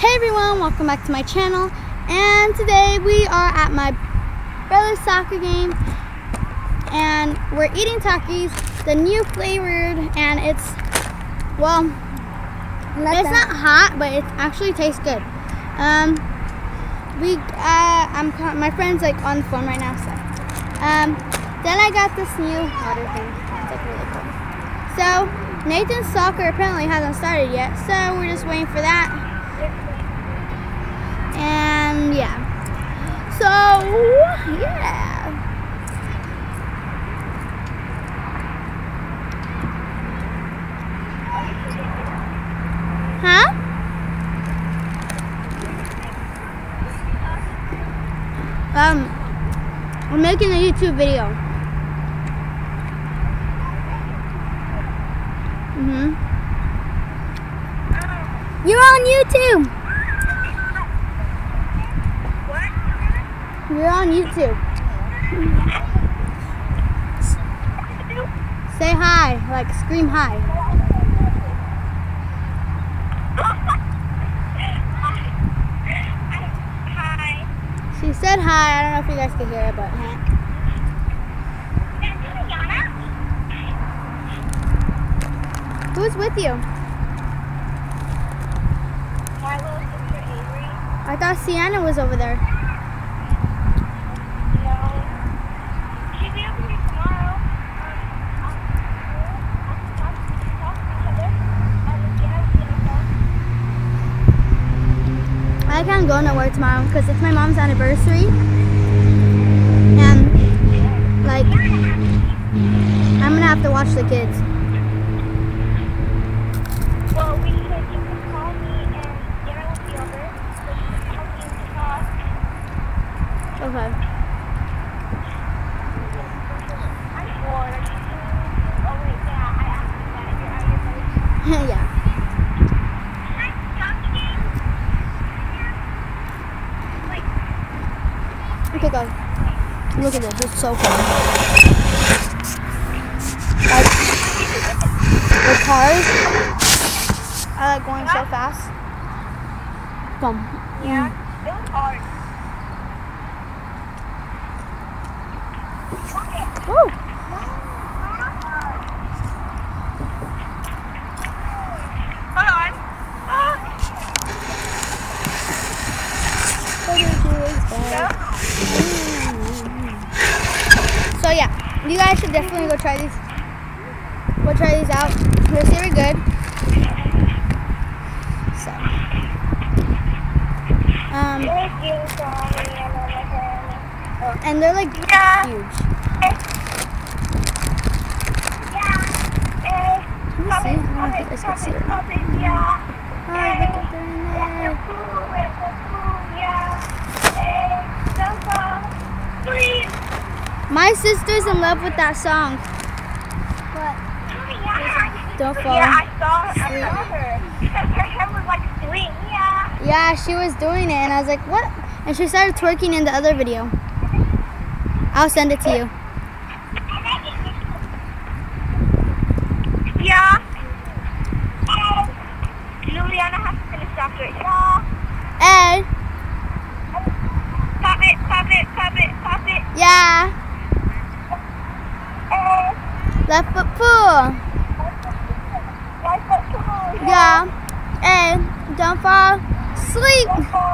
Hey everyone, welcome back to my channel, and today we are at my brother's soccer game and we're eating Takis, the new flavored, and it's not hot, but it actually tastes good. My friend's like on the phone right now, so then I got this new water thing. It's like really cool. So Nathan's soccer apparently hasn't started yet, so we're just waiting for that. And yeah, so yeah. Huh? We're making a YouTube video. You're on YouTube. You're on YouTube. Say hi, like scream hi. Hi. She said hi. I don't know if you guys can hear it, but who's with you? My little sister Avery. I thought Sienna was over there. I can't go nowhere tomorrow because it's my mom's anniversary, and like I'm gonna have to watch the kids. Well, you can call me and Jenna will be over, so she can help you to talk. Okay. I'm bored. Oh wait, yeah, I asked you that. You're out of your place. Yeah. Okay, go. Look at this. It's so cool. Like, the cars are like going so fast. Come. Yeah, it was hard. Woo! Hold on. So yeah, you guys should definitely go try these. Go try these out. They're very good. So, and they're like huge. Let me see. I don't know if you guys can see it. Oh, look at they're in there. My sister's in love with that song. What? Don't fall. Yeah, I saw her. Her hair was like swing. Yeah, she was doing it, and I was like, what? And she started twerking in the other video. I'll send it to you. Yeah. Juliana has to finish after it. Hey. Pop it, pop it, pop it, pop it. Yeah. Left foot pull. Right foot pull. Yeah. Hey. Don't fall. Sleep.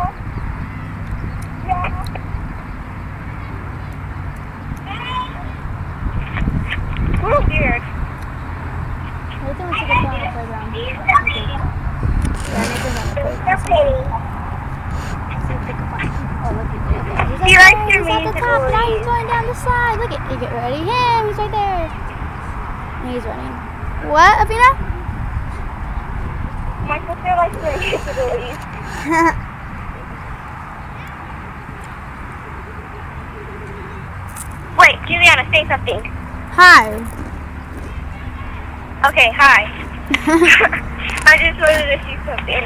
Oh, weird. Nathan wants to go on the playground. Yeah, Nathan's on the playground. They're paying. Oh, look at He likes your he's at the top. Now he's going down the slide. Look at, you get ready. Yeah, he's right there. And he's running. What, Abina? My sister likes their disabilities. Wait, Juliana, say something. Hi. Okay, hi. I just wanted to see something.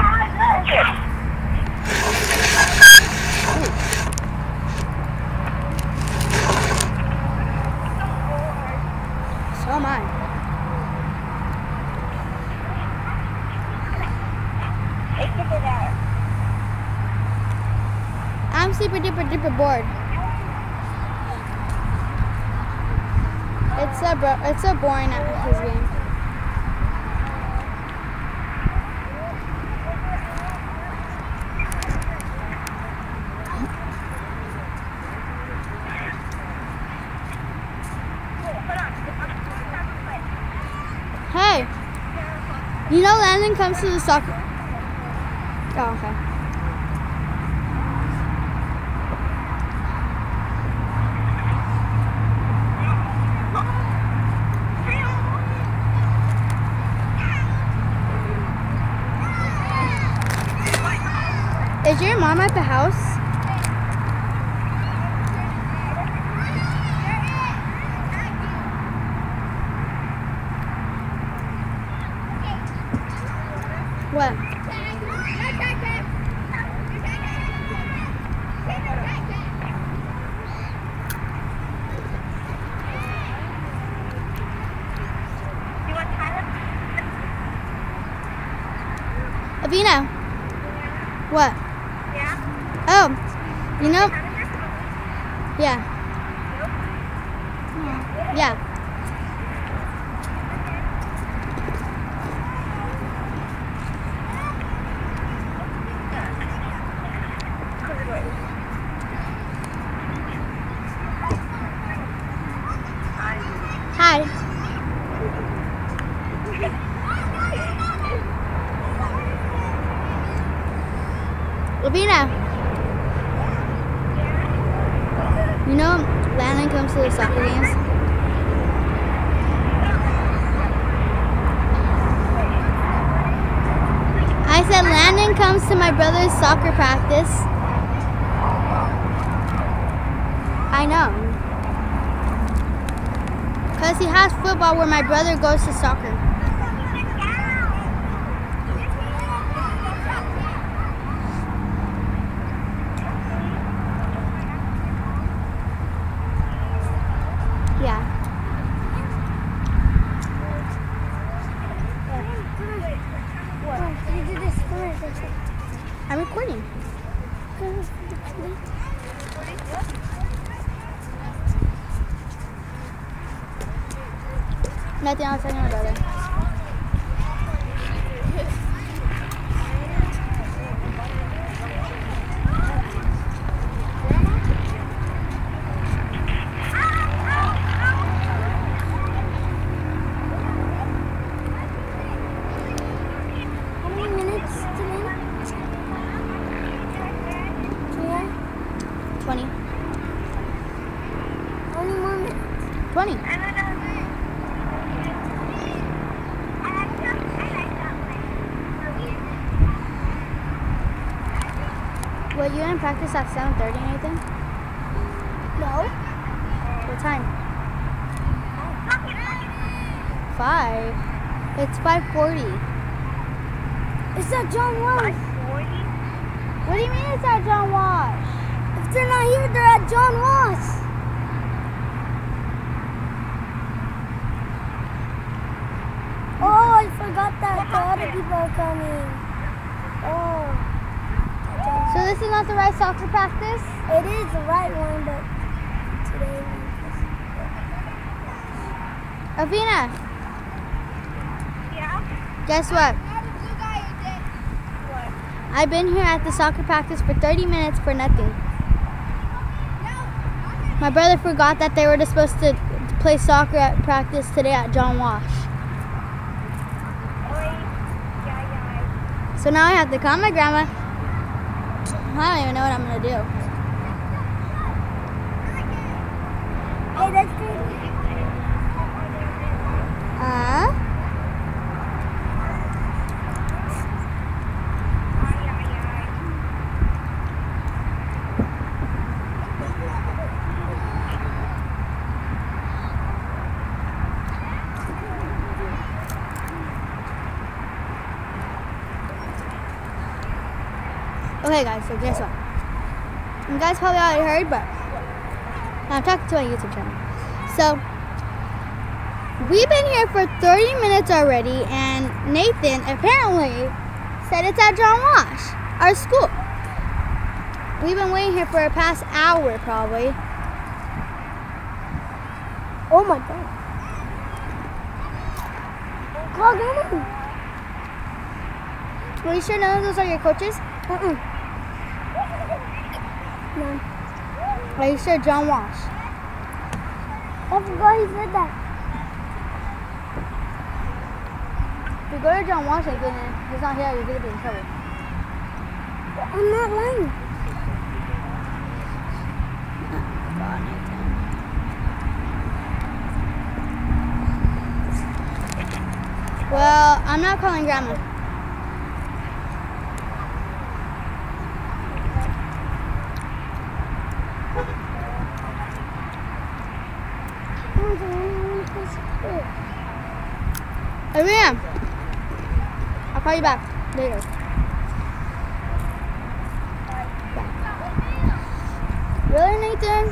So am I. Let's get it out. I'm super duper bored. It's so boring at his game. Hey, you know Landon comes to the soccer. Oh, okay. Is your mom at the house? What? Avina. What? Yeah? Oh, you know? Yeah. Yeah. Hi. Lavina. You know Landon comes to the soccer games? I said Landon comes to my brother's soccer practice. I know. Because he has football where my brother goes to soccer. Yeah. What? You did this first. I'm recording. Nothing, I was talking to my brother. How many minutes today? 20. How many more minutes? 20. Well, you didn't practice at 7:30 or anything? No. What time? 5. It's 5:40. It's at John Walsh. What do you mean it's at John Walsh? If they're not here, they're at John Walsh. Oh, I forgot that the other people are coming. Oh. So this is not the right soccer practice? It is the right one, but today. Avina, Yeah? guess what? What? I've been here at the soccer practice for 30 minutes for nothing. My brother forgot that they were supposed to play soccer at practice today at John Walsh. So now I have to call my grandma. I don't even know what I'm going to do. Hey, that's good. Okay guys, so guess what? You guys probably already heard, but I'm talking to my YouTube channel. So, we've been here for 30 minutes already, and Nathan apparently said it's at John Walsh, our school. We've been waiting here for the past hour, probably. Oh my god. Call them. Are you sure none of those are your coaches? No. Are you sure John Walsh? I forgot he said that. If you go to John Walsh and he's not here, you're going to be in trouble. I'm not lying. God, Nathan. Well, I'm not calling Grandma. Arena, I'll call you back later. Bye. Really, Nathan?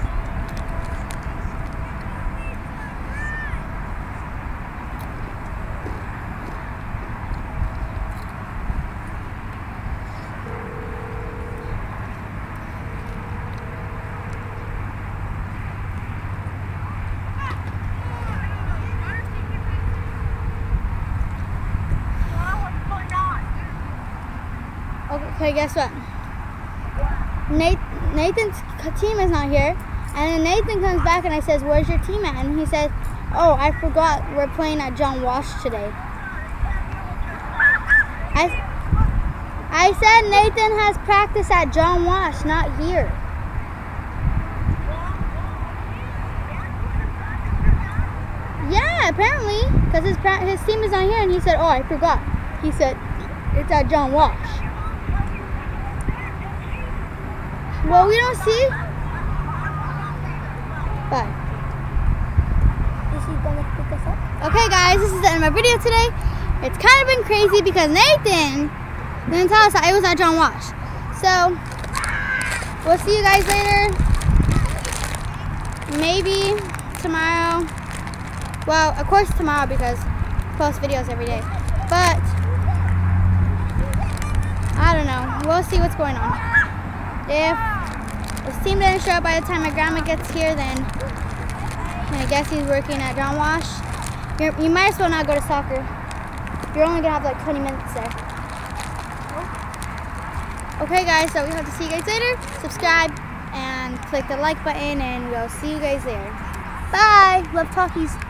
Okay, guess what? Nathan's team is not here, and then Nathan comes back and I says, "Where's your team at?" And he says, "Oh, I forgot. We're playing at John Walsh today." I said Nathan has practice at John Walsh, not here. Yeah, apparently, because his team is not here, and he said, "Oh, I forgot." He said, "It's at John Walsh." Well, we don't see. Bye. Is he gonna pick us up? Okay, guys, this is the end of my video today. It's kind of been crazy because Nathan didn't tell us that it was at John Walsh. So, we'll see you guys later. Maybe tomorrow. Well, of course tomorrow because I post videos every day. But, I don't know. We'll see what's going on. If his team didn't show up by the time my grandma gets here, then I guess he's working at John Walsh. You might as well not go to soccer. You're only going to have like 20 minutes there. Okay, guys, so we hope to see you guys later. Subscribe and click the like button, and we'll see you guys later. Bye. Love talkies.